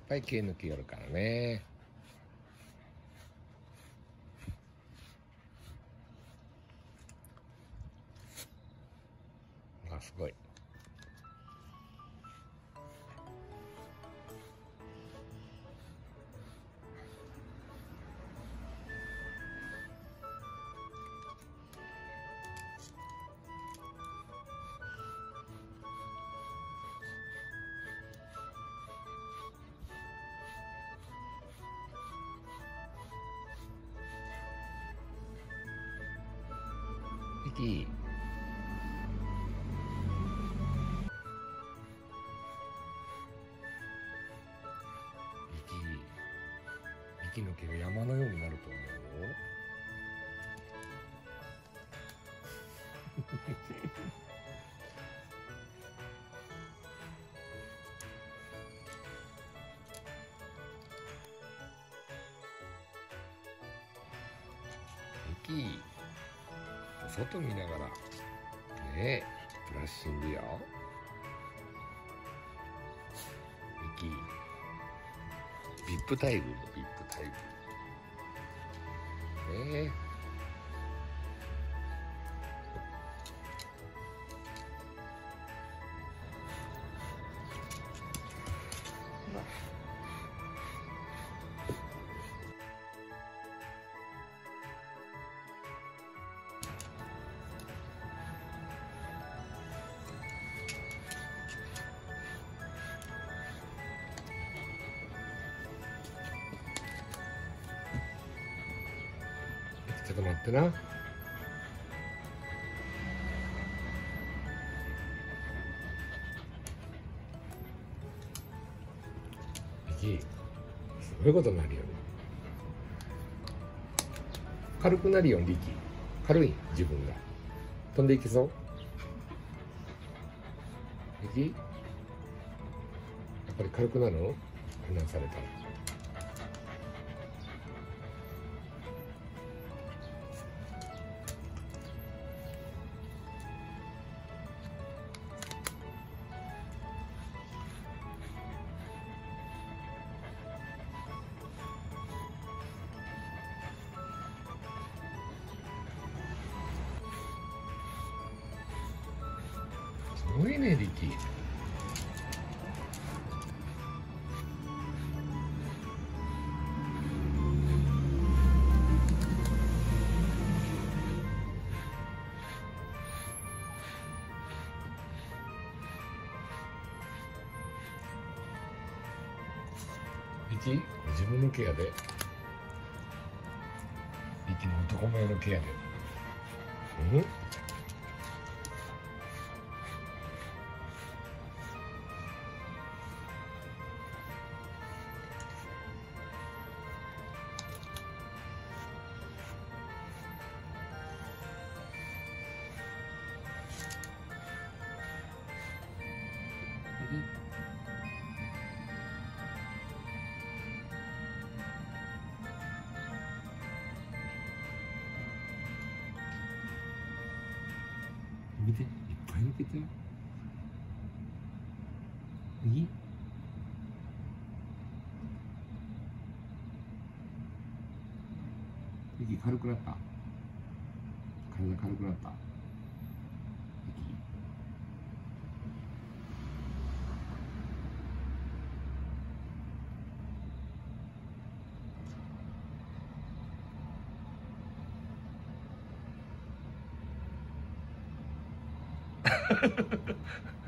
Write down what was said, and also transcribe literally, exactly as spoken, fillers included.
ぱい毛抜きよるからね。あ、すごい。ミキ、ミキ、ミキの毛が山のようになると思うよ。ミキ、外見ながらねえ、ブラッシングよ。ミキ、ビップタイプ、ビップタイプねえ。ちょっと待ってな。ミキ、すごいことになるよ。軽くなるよ、リキ。軽い、自分が。飛んでいけそう？ミキ？やっぱり軽くなるの？離されたら。すごいね、リキ。リキ、自分のケアで。リキの男前のケアで。うん？見て、いっぱい抜けてる。右？息軽くなった。体軽くなった。息